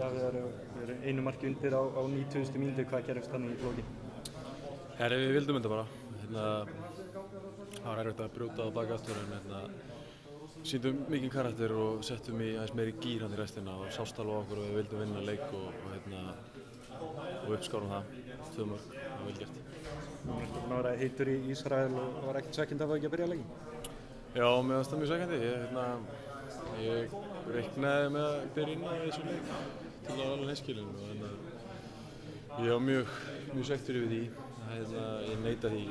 Davíð er einu marki undir á 90. mínútu. Hvað gerðist þannig í lokin? Við vildum þetta bara. Það var erfitt að brjóta á baki aftur en sýndum mikinn karakter og settum í aðeins meiri gír hann í restina og sást alveg á okkur og við vildum vinna leik og uppskárum það. 2 mörk, það var vel gert. Þú ert búinn að vera heitur í Ísrael og var ekkert svekkjandi að fá ekki að byrja leikinn? Já, mér fannst það mjög svekkjandi. Ég reiknaði með að byrja inn á þessu leik til að vera alveg hreinskilinn og ég var mjög svekktur yfir því. Ég neita því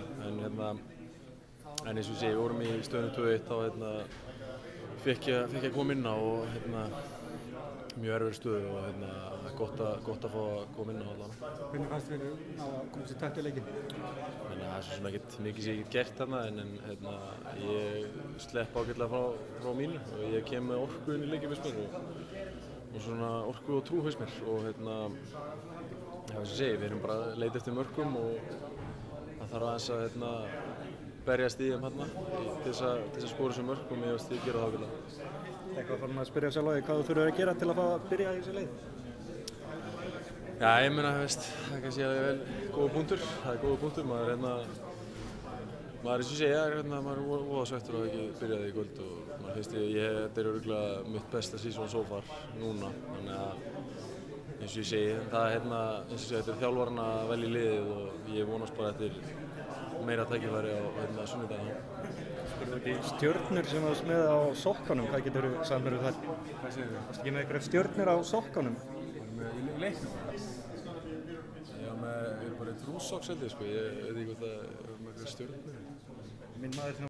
en eins og ég segi, við vorum í stöðunni 2-1 þá fékk ég að koma inn á og mjög erfið stöðu og gott að fá að koma inn á allan. Hvernig fannst þér að koma sér takt í leikinn? Það er svona ekkert mikið sem ég get gert þarna en ég slepp ágætlega frá mínu og ég kem með orku inn í leikinn fyrst mér og svona orku og trú fyrst mér og eins og ég segi, við erum bara að leita eftir mörkum og það þarf aðeins að berjast í þeim til þess að skora þessu mörk og mér finnst ég gera það ágætlega. Eitthvað fann að spyrja sjálf á því hvað þú þurfir að gera til að fá að byrja í þessu leik? Já, ég meina, það er kannski vel góða punktur. Það er góða punktur. Maður eins og ég segi, maður er voða svekktur að ekki byrjaði í kvöld og maður finnst þetta er örugglega mitt besta season so far núna. Þannig að eins og ég segi, þetta er þjálfarinn að velja liðið og ég vonast bara eftir meira tækifæri á sunnudaginn. Spurðu út í stjörnur sem varst með á sokkanum, hvað geturðu sagt mér þar? Hvað segir þú? Varstu ekki með einhverjar stjörnur á sokkanum? Í leiknum? Ég var bara í trúsokks held ég, ég veit ekki hvað það er með einhverjar stjörnur. Minn maður